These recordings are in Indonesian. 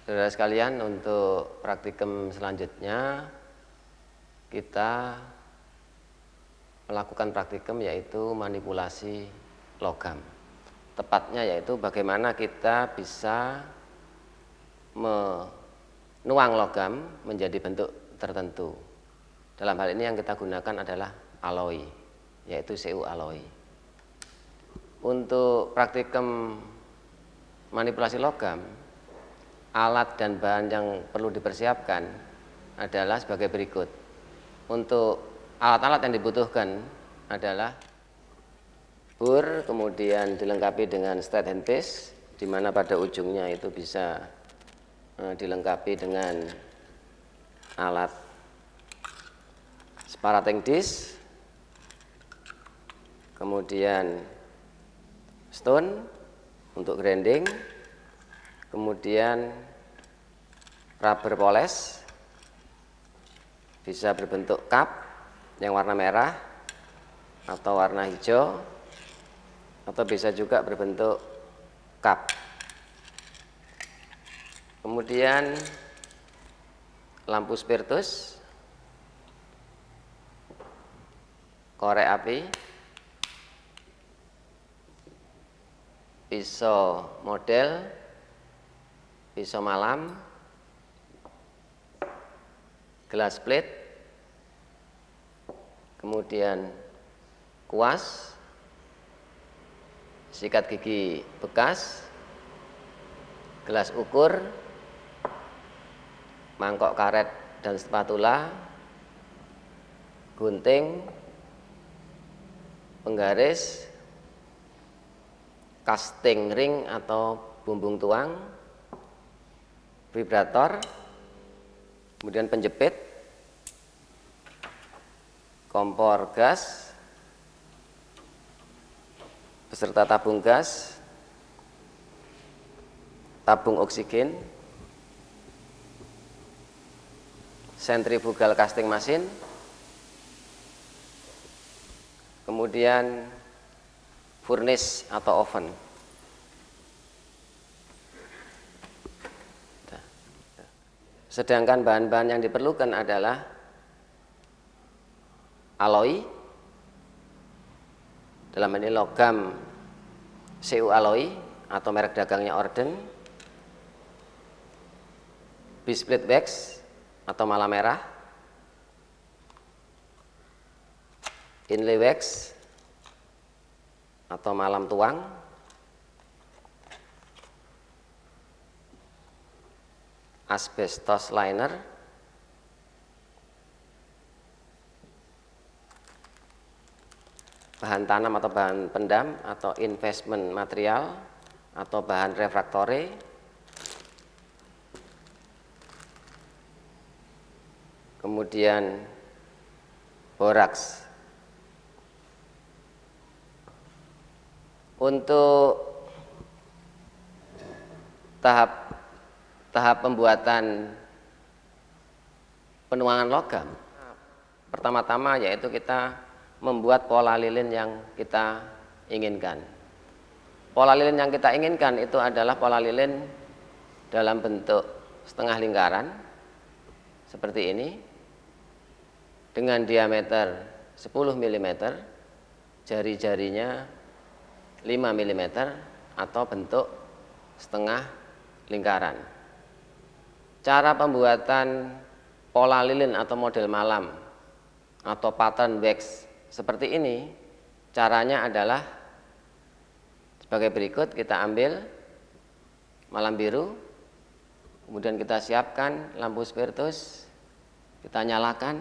Saudara sekalian, untuk praktikum selanjutnya kita melakukan praktikum yaitu manipulasi logam. Tepatnya yaitu bagaimana kita bisa menuang logam menjadi bentuk tertentu. Dalam hal ini yang kita gunakan adalah alloy, yaitu CU alloy. Untuk praktikum manipulasi logam, alat dan bahan yang perlu dipersiapkan adalah sebagai berikut. Untuk alat-alat yang dibutuhkan adalah bur, kemudian dilengkapi dengan straight handpiece, di mana pada ujungnya itu bisa dilengkapi dengan alat sparating disc, kemudian stone untuk grinding, kemudian rubber poles, bisa berbentuk cup yang warna merah atau warna hijau, atau bisa juga berbentuk cup. Kemudian lampu spiritus, korek api, pisau model, pisau malam, gelas plate, kemudian kuas, sikat gigi bekas, gelas ukur, mangkok karet dan spatula, gunting, penggaris, casting ring atau bumbung tuang, vibrator, kemudian penjepit, kompor gas beserta tabung gas, tabung oksigen, centrifugal casting machine, kemudian furnace atau oven. Sedangkan bahan-bahan yang diperlukan adalah alloy, dalam ini logam CU alloy atau merek dagangnya Orden, bisplit wax atau malam merah, inlay wax atau malam tuang, asbestos liner, bahan tanam atau bahan pendam atau investment material atau bahan refraktore, kemudian boraks. Untuk tahap pembuatan penuangan logam, pertama-tama yaitu kita membuat pola lilin yang kita inginkan. Pola lilin yang kita inginkan itu adalah pola lilin dalam bentuk setengah lingkaran seperti ini, dengan diameter 10 mm, jari-jarinya 5 mm atau bentuk setengah lingkaran. Cara pembuatan pola lilin atau model malam atau pattern wax seperti ini, caranya adalah sebagai berikut. Kita ambil malam biru, kemudian kita siapkan lampu spiritus, kita nyalakan,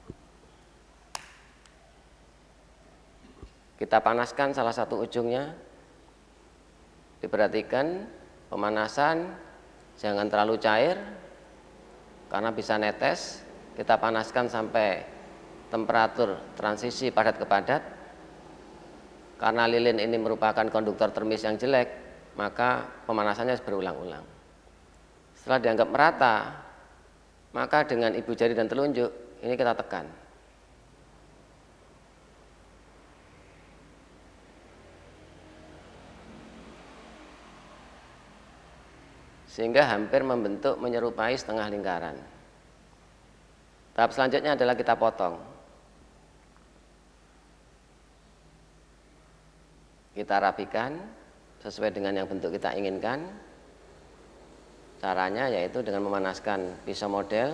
kita panaskan salah satu ujungnya. Diperhatikan pemanasan jangan terlalu cair karena bisa netes. Kita panaskan sampai temperatur transisi padat ke padat. Karena lilin ini merupakan konduktor termis yang jelek, maka pemanasannya harus berulang-ulang. Setelah dianggap merata, maka dengan ibu jari dan telunjuk ini kita tekan. sehingga hampir membentuk menyerupai setengah lingkaran. Tahap selanjutnya adalah kita potong. Kita rapikan sesuai dengan yang bentuk kita inginkan. Caranya yaitu dengan memanaskan pisau model,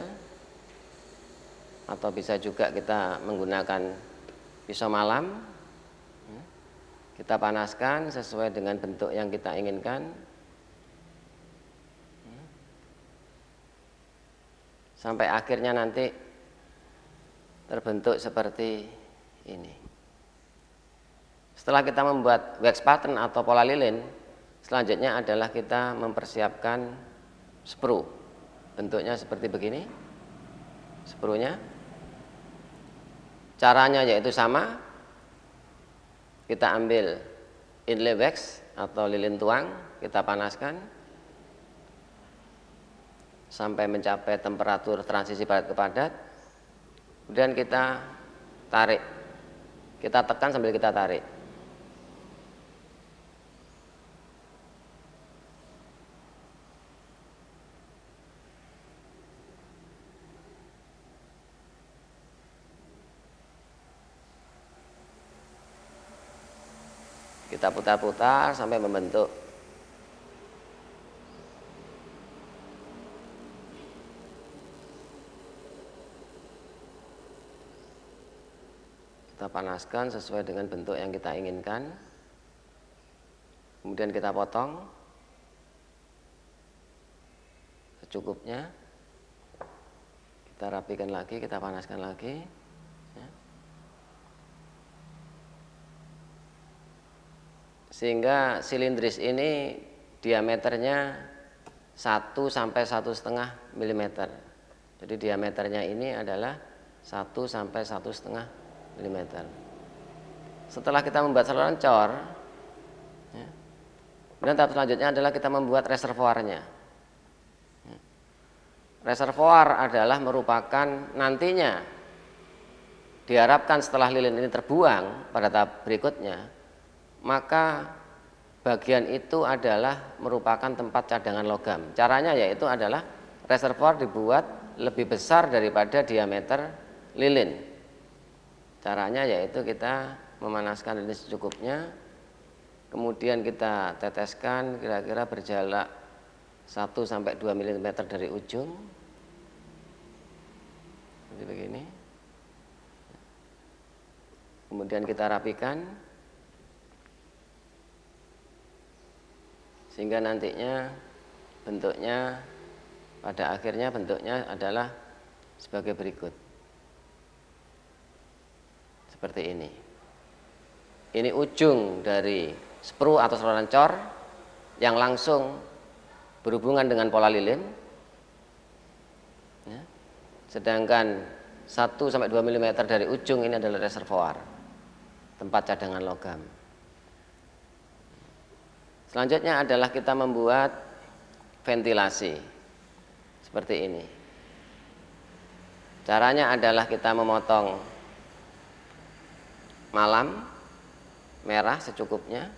atau bisa juga kita menggunakan pisau malam. Kita panaskan sesuai dengan bentuk yang kita inginkan, sampai akhirnya nanti terbentuk seperti ini. Setelah kita membuat wax pattern atau pola lilin, selanjutnya adalah kita mempersiapkan sprue. Bentuknya seperti begini spruenya. Caranya yaitu sama. Kita ambil inlay wax atau lilin tuang, kita panaskan sampai mencapai temperatur transisi padat ke padat. Kemudian kita tarik, kita tekan sambil kita tarik. Kita putar-putar sampai membentuk kita panaskan sesuai dengan bentuk yang kita inginkan. Kemudian kita potong secukupnya. Kita rapikan lagi, kita panaskan lagi. Sehingga silindris ini diameternya 1 sampai 1,5 mm. Jadi diameternya ini adalah 1 sampai 1,5 mm. Setelah kita membuat saluran cor, kemudian tahap selanjutnya adalah kita membuat reservoirnya. Reservoir adalah merupakan nantinya diharapkan setelah lilin ini terbuang pada tahap berikutnya, maka bagian itu adalah merupakan tempat cadangan logam. Caranya yaitu adalah reservoir dibuat lebih besar daripada diameter lilin. Caranya yaitu kita memanaskan lilin secukupnya, kemudian kita teteskan kira-kira berjarak 1 sampai 2 mm dari ujung. Seperti begini. Kemudian kita rapikan sehingga nantinya bentuknya pada akhirnya bentuknya adalah sebagai berikut. Seperti ini. Ini ujung dari sprue atau saluran cor yang langsung berhubungan dengan pola lilin. Ya. Sedangkan 1 sampai 2 mm dari ujung ini adalah reservoir, tempat cadangan logam. Selanjutnya adalah kita membuat ventilasi seperti ini. Caranya adalah kita memotong malam merah secukupnya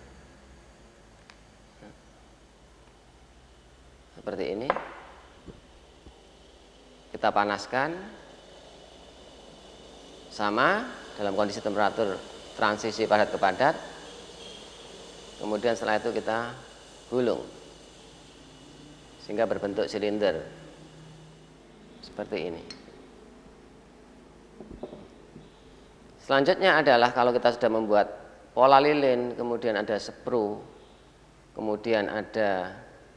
seperti ini. Kita panaskan sama dalam kondisi temperatur transisi padat ke padat. Kemudian setelah itu kita gulung sehingga berbentuk silinder seperti ini. Selanjutnya adalah kalau kita sudah membuat pola lilin, kemudian ada sprue, kemudian ada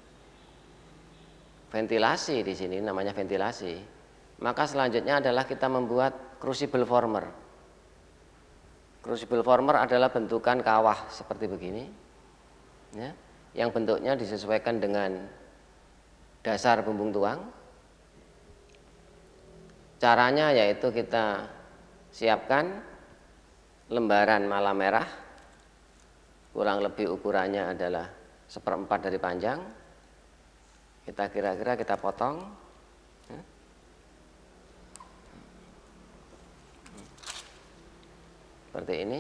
ventilasi di sini, namanya ventilasi. Maka selanjutnya adalah kita membuat crucible former. Crucible former adalah bentukan kawah seperti begini. Ya, yang bentuknya disesuaikan dengan dasar bumbung tuang. Caranya yaitu kita siapkan lembaran malam merah, kurang lebih ukurannya adalah 1/4 dari panjang. Kita kira-kira kita potong. Seperti ini.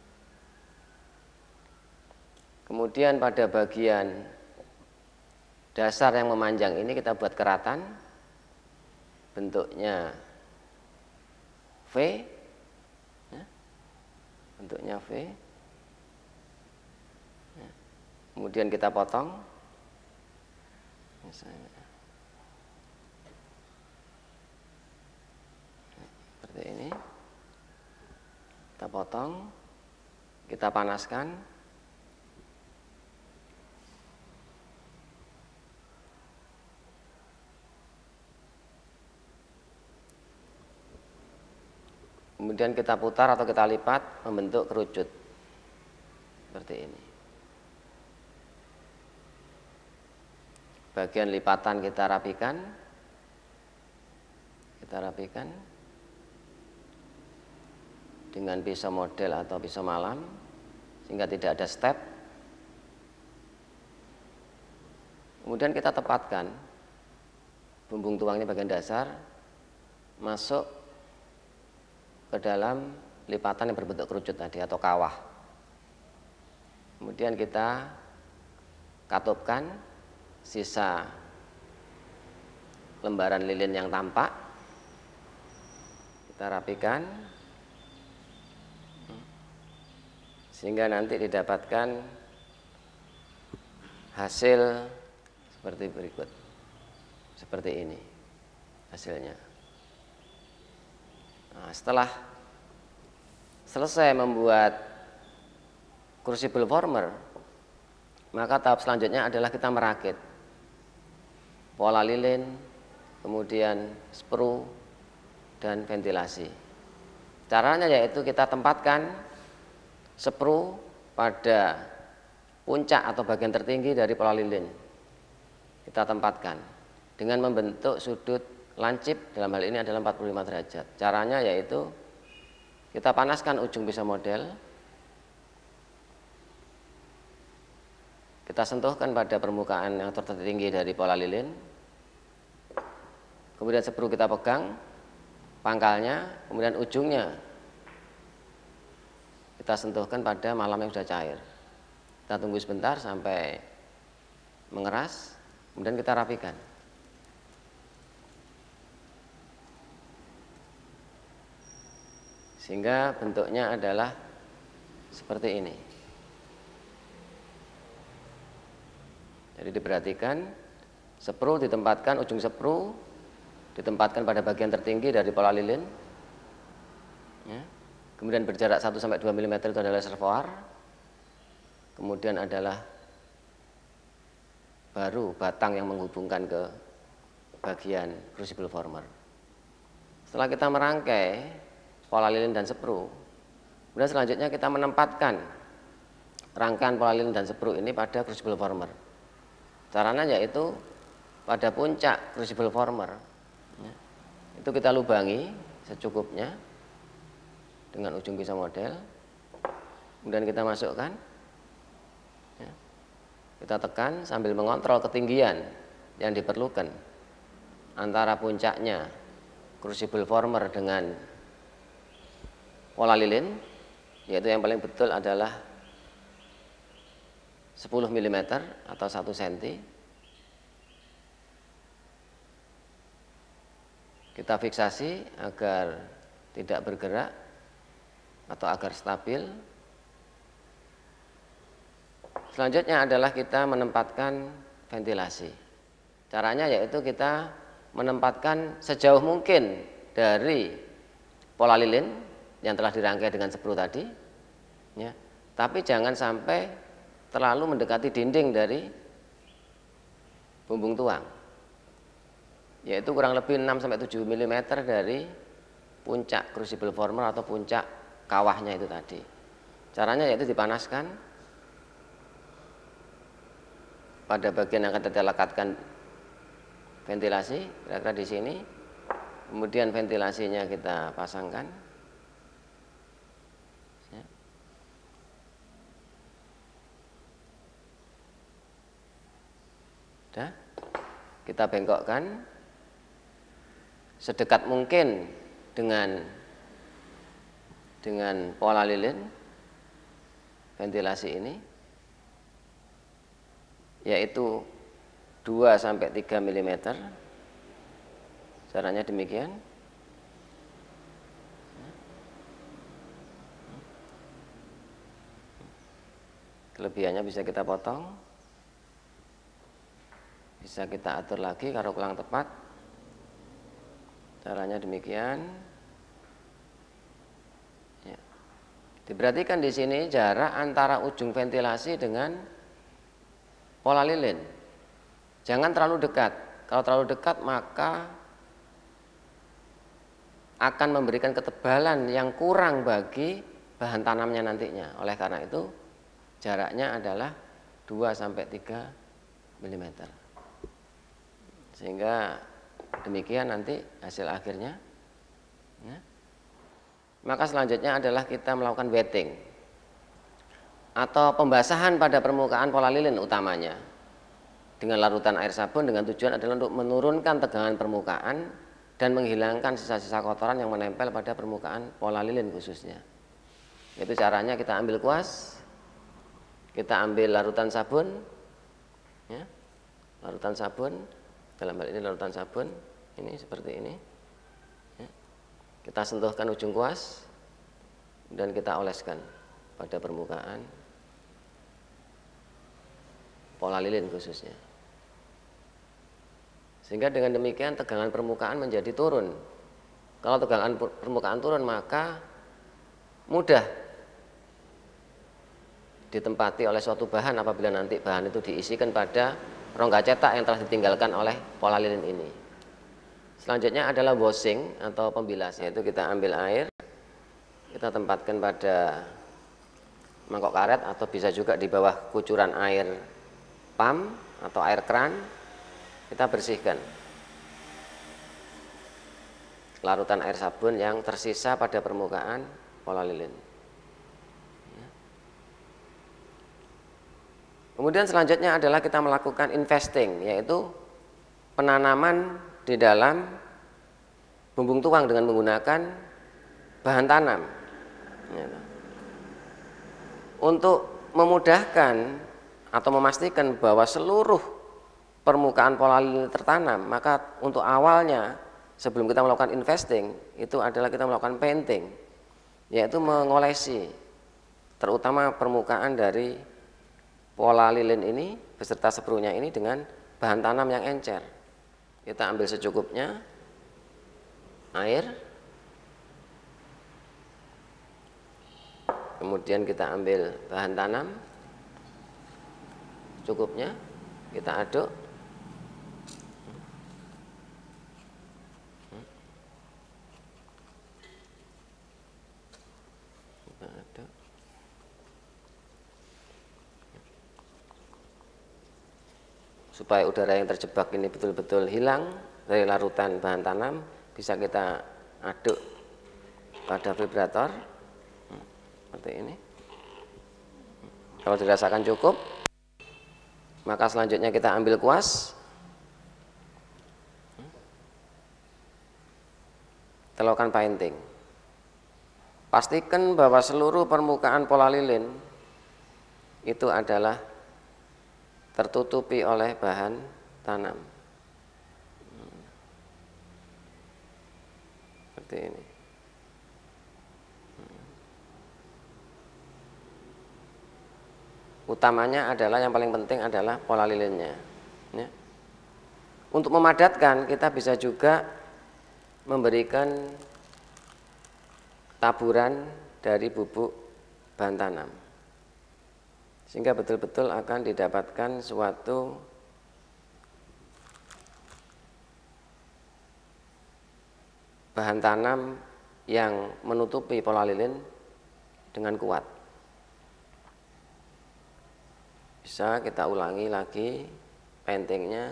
Kemudian pada bagian dasar yang memanjang ini kita buat keratan, bentuknya V, ya, bentuknya V. Ya. Kemudian kita potong, misalnya seperti ini. Kita potong, kita panaskan. Kemudian kita putar atau kita lipat membentuk kerucut seperti ini. Bagian lipatan kita rapikan, dengan pisau model atau pisau malam sehingga tidak ada step. Kemudian kita tepatkan bumbung tuang ini bagian dasar masuk ke dalam lipatan yang berbentuk kerucut tadi atau kawah. Kemudian kita katupkan sisa lembaran lilin yang tampak, kita rapikan sehingga nanti didapatkan hasil seperti berikut. Seperti ini hasilnya. Nah, setelah selesai membuat crucible former, maka tahap selanjutnya adalah kita merakit pola lilin, kemudian sprue dan ventilasi. Caranya yaitu kita tempatkan sprue pada puncak atau bagian tertinggi dari pola lilin. Kita tempatkan dengan membentuk sudut lancip, dalam hal ini adalah 45 derajat. Caranya yaitu kita panaskan ujung pisau model, kita sentuhkan pada permukaan yang tertinggi dari pola lilin, kemudian sprue kita pegang pangkalnya, kemudian ujungnya kita sentuhkan pada malam yang sudah cair. Kita tunggu sebentar sampai mengeras, kemudian kita rapikan. Sehingga bentuknya adalah seperti ini. Jadi diperhatikan, sprue ditempatkan, ujung sprue ditempatkan pada bagian tertinggi dari pola lilin. Ya. Kemudian berjarak 1-2 mm itu adalah reservoir. Kemudian adalah baru batang yang menghubungkan ke bagian crucible former. Setelah kita merangkai pola lilin dan sprue, kemudian selanjutnya kita menempatkan rangkaian pola lilin dan sprue ini pada crucible former. Caranya yaitu pada puncak crucible former, ya, itu kita lubangi secukupnya dengan ujung pisau model, kemudian kita masukkan, ya, kita tekan sambil mengontrol ketinggian yang diperlukan antara puncaknya crucible former dengan pola lilin, yaitu yang paling betul adalah 10 mm atau 1 cm. Kita fiksasi agar tidak bergerak atau agar stabil. Selanjutnya adalah kita menempatkan ventilasi. Caranya yaitu kita menempatkan sejauh mungkin dari pola lilin yang telah dirangkai dengan sprue tadi, ya, tapi jangan sampai terlalu mendekati dinding dari bumbung tuang, yaitu kurang lebih 6-7 mm dari puncak crucible former atau puncak kawahnya itu tadi. Caranya yaitu dipanaskan pada bagian yang akan kita lekatkan ventilasi, kira-kira di sini. Kemudian ventilasinya kita pasangkan. Sudah, kita bengkokkan sedekat mungkin dengan pola lilin ventilasi ini, yaitu 2 sampai 3 mm. Caranya demikian. Kelebihannya bisa kita potong, bisa kita atur lagi kalau kurang tepat. Caranya demikian. Ya. Diperhatikan di sini jarak antara ujung ventilasi dengan pola lilin. Jangan terlalu dekat. Kalau terlalu dekat maka akan memberikan ketebalan yang kurang bagi bahan tanamnya nantinya. Oleh karena itu jaraknya adalah 2 sampai 3 mm. Sehingga demikian nanti hasil akhirnya. Ya. Maka selanjutnya adalah kita melakukan wetting atau pembasahan pada permukaan pola lilin utamanya dengan larutan air sabun, dengan tujuan adalah untuk menurunkan tegangan permukaan dan menghilangkan sisa-sisa kotoran yang menempel pada permukaan pola lilin khususnya. Itu caranya kita ambil kuas, kita ambil larutan sabun, ya, larutan sabun, dalam hal ini larutan sabun, ini seperti ini, ya. Kita sentuhkan ujung kuas dan kita oleskan pada permukaan pola lilin khususnya. Sehingga dengan demikian tegangan permukaan menjadi turun. Kalau tegangan permukaan turun maka mudah ditempati oleh suatu bahan apabila nanti bahan itu diisikan pada rongga cetak yang telah ditinggalkan oleh pola lilin ini. Selanjutnya adalah washing atau pembilas, yaitu kita ambil air, kita tempatkan pada mangkok karet atau bisa juga di bawah kucuran air pump atau air keran, kita bersihkan larutan air sabun yang tersisa pada permukaan pola lilin. Kemudian selanjutnya adalah kita melakukan investing, yaitu penanaman di dalam bumbung tuang dengan menggunakan bahan tanam. Untuk memudahkan atau memastikan bahwa seluruh permukaan pola lilin tertanam, maka untuk awalnya sebelum kita melakukan investing itu adalah kita melakukan painting, yaitu mengolesi terutama permukaan dari pola lilin ini beserta sprunya ini dengan bahan tanam yang encer. Kita ambil secukupnya air, kemudian kita ambil bahan tanam cukupnya, kita aduk, supaya udara yang terjebak ini betul-betul hilang dari larutan bahan tanam. Bisa kita aduk pada vibrator seperti ini. Kalau dirasakan cukup, maka selanjutnya kita ambil kuas, kita lakukan painting. Pastikan bahwa seluruh permukaan pola lilin itu adalah tertutupi oleh bahan tanam. Seperti ini. Utamanya adalah, yang paling penting adalah pola lilinnya. Ya. Untuk memadatkan kita bisa juga memberikan taburan dari bubuk bahan tanam, sehingga betul-betul akan didapatkan suatu bahan tanam yang menutupi pola lilin dengan kuat. Bisa kita ulangi lagi paintingnya.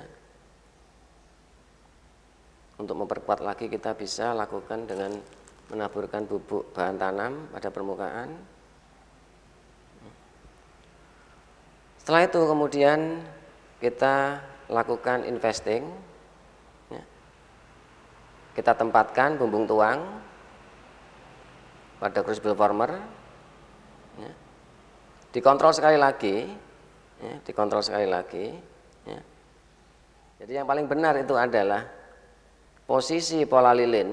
Untuk memperkuat lagi kita bisa lakukan dengan menaburkan bubuk bahan tanam pada permukaan. Setelah itu kemudian kita lakukan investing. Kita tempatkan bumbung tuang pada crucible former. Dikontrol sekali lagi, dikontrol sekali lagi. Jadi yang paling benar itu adalah posisi pola lilin,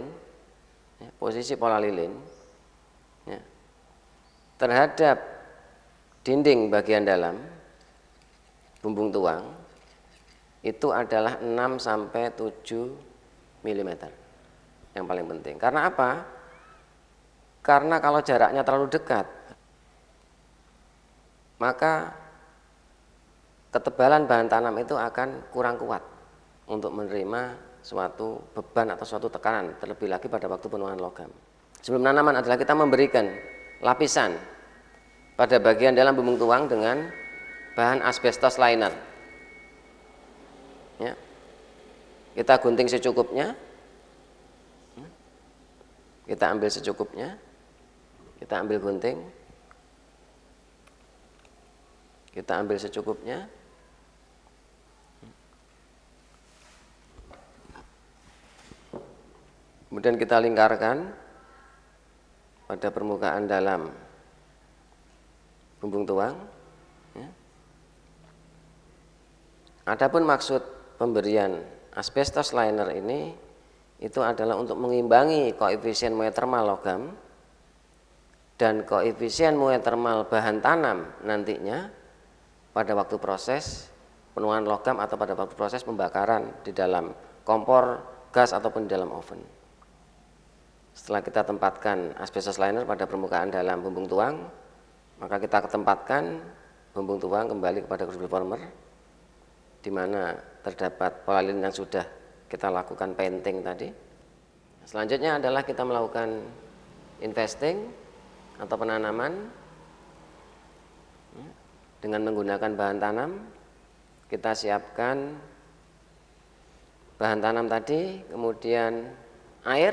ya, terhadap dinding bagian dalam bumbung tuang itu adalah 6 sampai 7 mm. Yang paling penting. Karena apa? Karena kalau jaraknya terlalu dekat, maka ketebalan bahan tanam itu akan kurang kuat untuk menerima suatu beban atau suatu tekanan, terlebih lagi pada waktu penuaan logam. Sebelum penanaman adalah kita memberikan lapisan pada bagian dalam bumbung tuang dengan bahan asbestos liner. Ya. Kita gunting secukupnya, kita ambil secukupnya, kita ambil gunting, kita ambil secukupnya. Kemudian kita lingkarkan pada permukaan dalam bumbung tuang. Ya. Adapun maksud pemberian asbestos liner ini itu adalah untuk mengimbangi koefisien muai termal logam dan koefisien muai termal bahan tanam nantinya pada waktu proses penuaan logam atau pada waktu proses pembakaran di dalam kompor gas ataupun di dalam oven. Setelah kita tempatkan asbestos liner pada permukaan dalam bumbung tuang, maka kita ketempatkan bumbung tuang kembali kepada crucible former, di mana terdapat pola lilin yang sudah kita lakukan painting tadi. Selanjutnya adalah kita melakukan investing atau penanaman dengan menggunakan bahan tanam. Kita siapkan bahan tanam tadi, kemudian air,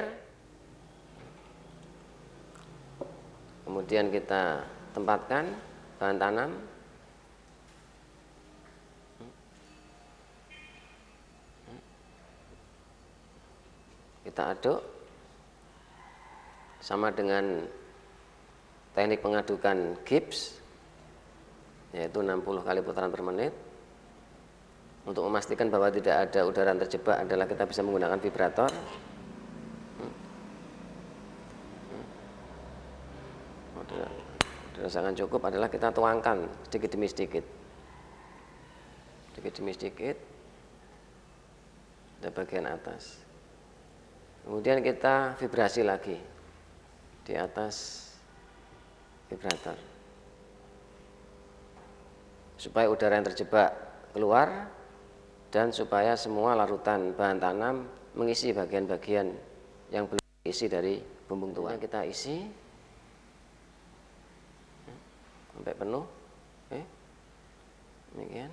kemudian kita tempatkan bahan tanam, kita aduk sama dengan teknik pengadukan gips, yaitu 60 kali putaran per menit. Untuk memastikan bahwa tidak ada udara yang terjebak adalah kita bisa menggunakan vibrator. Dirasakan cukup adalah kita tuangkan sedikit demi sedikit, di bagian atas. Kemudian kita vibrasi lagi di atas vibrator supaya udara yang terjebak keluar dan supaya semua larutan bahan tanam mengisi bagian-bagian yang belum diisi dari bumbung tuang. Kita isi sampai penuh. Oke. Demikian.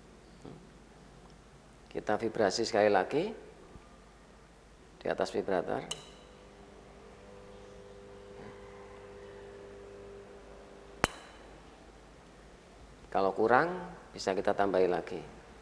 Kita vibrasi sekali lagi di atas vibrator. Kalau kurang bisa kita tambahi lagi.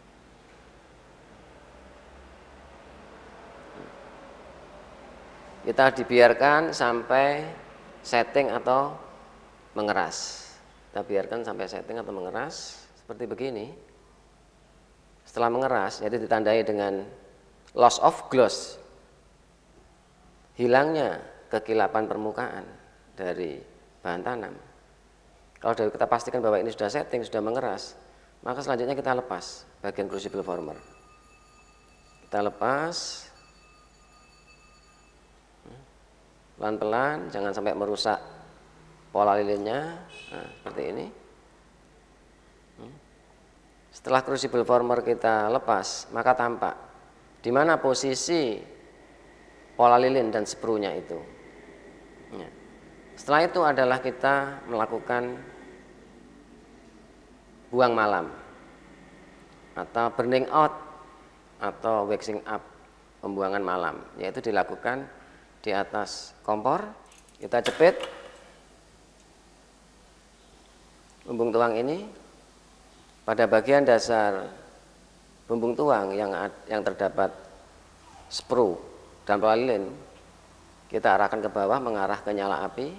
Kita dibiarkan sampai setting atau mengeras. Kita biarkan sampai setting atau mengeras seperti begini. Setelah mengeras, jadi ditandai dengan loss of gloss, hilangnya kekilapan permukaan dari bahan tanam. Kalau kita pastikan bahwa ini sudah setting, sudah mengeras, maka selanjutnya kita lepas bagian crucible former. Kita lepas pelan-pelan, jangan sampai merusak pola lilinnya. Nah, seperti ini. Setelah crucible former kita lepas, maka tampak di mana posisi pola lilin dan sprunya itu. Setelah itu adalah kita melakukan buang malam atau burning out atau waxing up, pembuangan malam, yaitu dilakukan di atas kompor. Kita jepit bumbung tuang ini pada bagian dasar bumbung tuang yang terdapat sprue dan pola lilin. Kita arahkan ke bawah mengarah ke nyala api.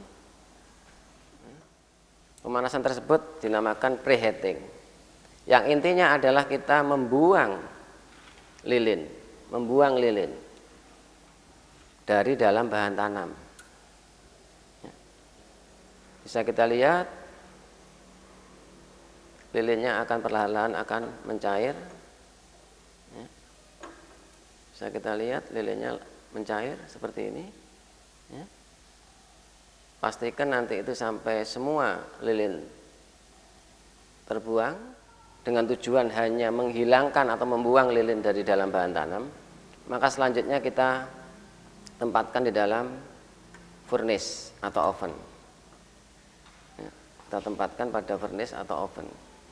Pemanasan tersebut dinamakan preheating. Yang intinya adalah kita membuang lilin, membuang lilin dari dalam bahan tanam. Bisa kita lihat lilinnya akan perlahan-lahan akan mencair. Bisa kita lihat lilinnya mencair seperti ini. Pastikan nanti itu sampai semua lilin terbuang dengan tujuan hanya menghilangkan atau membuang lilin dari dalam bahan tanam. Maka selanjutnya kita tempatkan di dalam furnace atau oven. Kita tempatkan pada furnace atau oven.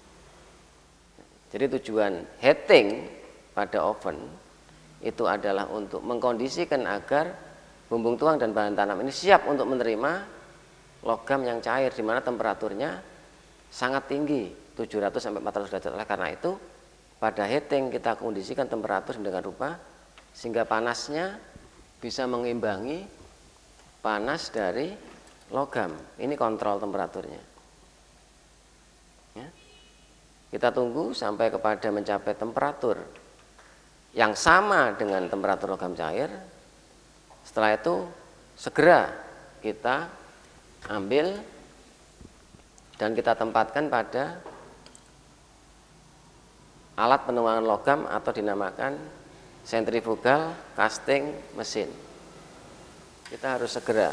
Jadi tujuan heating pada oven itu adalah untuk mengkondisikan agar bumbung tuang dan bahan tanam ini siap untuk menerima logam yang cair di mana temperaturnya sangat tinggi, 700 sampai 400 derajat. Oleh karena itu, pada heating kita kondisikan temperatur dengan rupa sehingga panasnya bisa mengimbangi panas dari logam. Ini kontrol temperaturnya. Ya. Kita tunggu sampai kepada mencapai temperatur yang sama dengan temperatur logam cair. Setelah itu segera kita ambil dan kita tempatkan pada alat penuangan logam atau dinamakan centrifugal casting mesin. Kita harus segera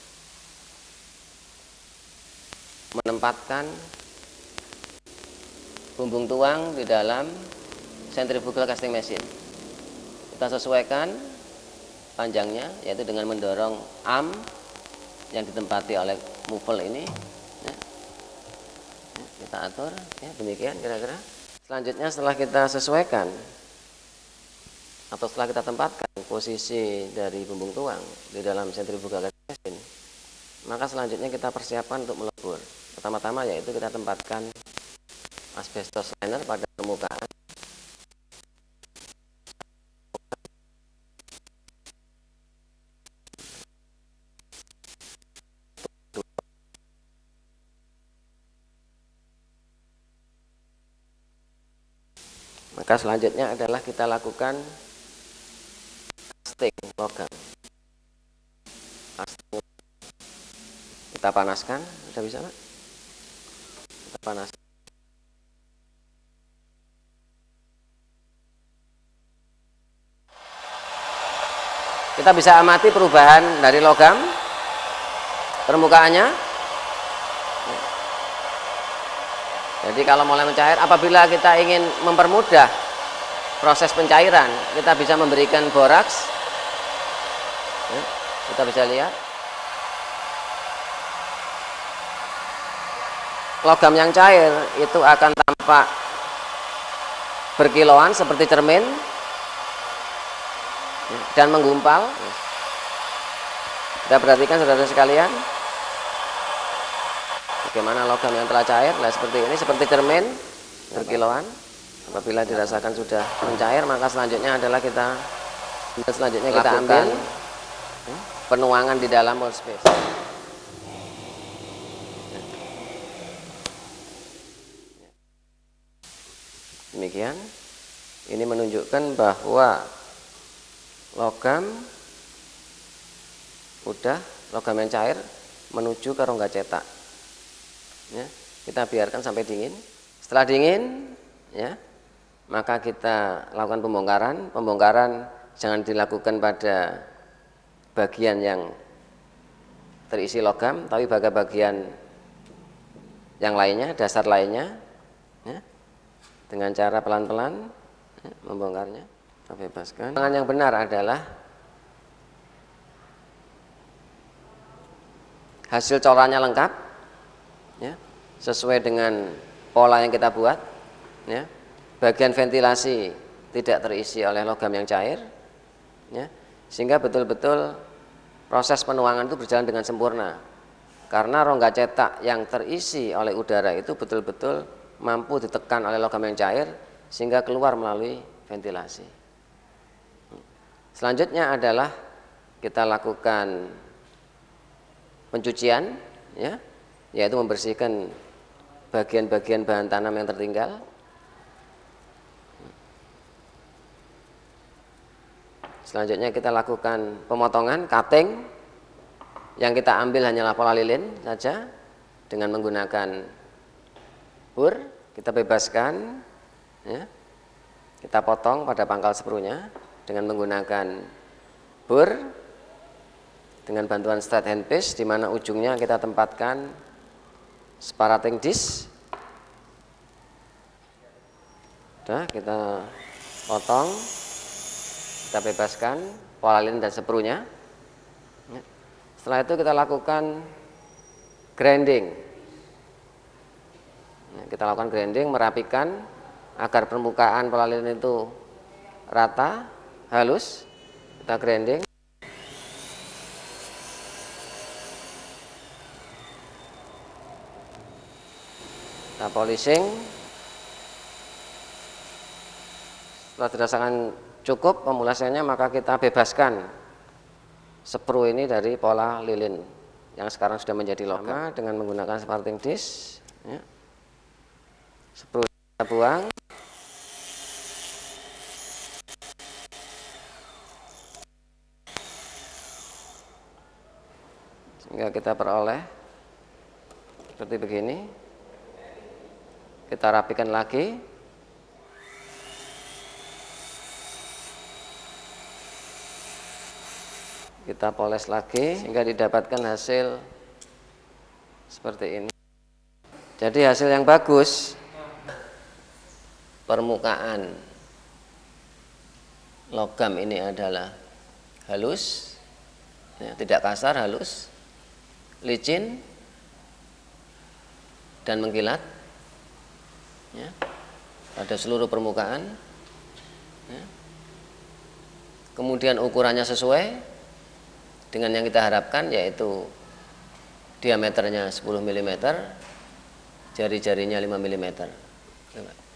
menempatkan bumbung tuang di dalam centrifugal casting mesin. Kita sesuaikan panjangnya, yaitu dengan mendorong arm yang ditempati oleh muffle ini. Kita atur, ya, demikian kira-kira. Selanjutnya setelah kita sesuaikan atau setelah kita tempatkan posisi dari bumbung tuang di dalam centrifugal casting mesin, maka selanjutnya kita persiapkan untuk melebur. Pertama-tama yaitu kita tempatkan asbestos liner pada permukaan. Maka selanjutnya adalah kita lakukan casting logam. Kita panaskan, sudah bisa Pak? Kita panaskan. Kita bisa amati perubahan dari logam permukaannya. Jadi kalau mulai mencair, apabila kita ingin mempermudah proses pencairan, kita bisa memberikan boraks. Kita bisa lihat logam yang cair itu akan tampak berkilauan seperti cermin dan menggumpal. Kita perhatikan saudara sekalian, bagaimana logam yang telah cair, nah seperti ini, seperti cermin berkilauan. Apabila dirasakan sudah mencair, maka selanjutnya adalah kita ambil penuangan di dalam mold space. Demikian, ini menunjukkan bahwa logam yang cair menuju ke rongga cetak. Ya, kita biarkan sampai dingin. Setelah dingin, ya, maka kita lakukan pembongkaran. Pembongkaran jangan dilakukan pada bagian yang terisi logam, tapi pada bagian yang lainnya, dasar lainnya, ya, dengan cara pelan-pelan, ya, membongkarnya. Kita bebaskan. Yang benar adalah hasil corannya lengkap, ya, sesuai dengan pola yang kita buat, ya. Bagian ventilasi tidak terisi oleh logam yang cair, ya, sehingga betul-betul proses penuangan itu berjalan dengan sempurna. Karena rongga cetak yang terisi oleh udara itu betul-betul mampu ditekan oleh logam yang cair sehingga keluar melalui ventilasi. Selanjutnya adalah kita lakukan pencucian, ya, yaitu membersihkan bagian-bagian bahan tanam yang tertinggal. Selanjutnya kita lakukan pemotongan, cutting. Yang kita ambil hanyalah pola lilin saja dengan menggunakan bur. Kita bebaskan, ya. Kita potong pada pangkal sprunya dengan menggunakan bur dengan bantuan straight hand piece, di mana ujungnya kita tempatkan separating disc. Sudah kita potong. Kita bebaskan pola lilin dan sprunya. Setelah itu kita lakukan grinding. Kita lakukan grinding, merapikan agar permukaan pola lilin itu rata, halus. Kita grinding. Kita polishing. Setelah dirasakan cukup pemulasannya, maka kita bebaskan spru ini dari pola lilin yang sekarang sudah menjadi logam dengan menggunakan separating disc, ya. Spru kita buang. Sehingga kita peroleh seperti begini. Kita rapikan lagi. Kita poles lagi sehingga didapatkan hasil seperti ini. Jadi hasil yang bagus, permukaan logam ini adalah halus, ya, tidak kasar, halus, licin, dan mengkilat, ya, pada seluruh permukaan, ya. Kemudian ukurannya sesuai dengan yang kita harapkan, yaitu diameternya 10 mm, jari-jarinya 5 mm.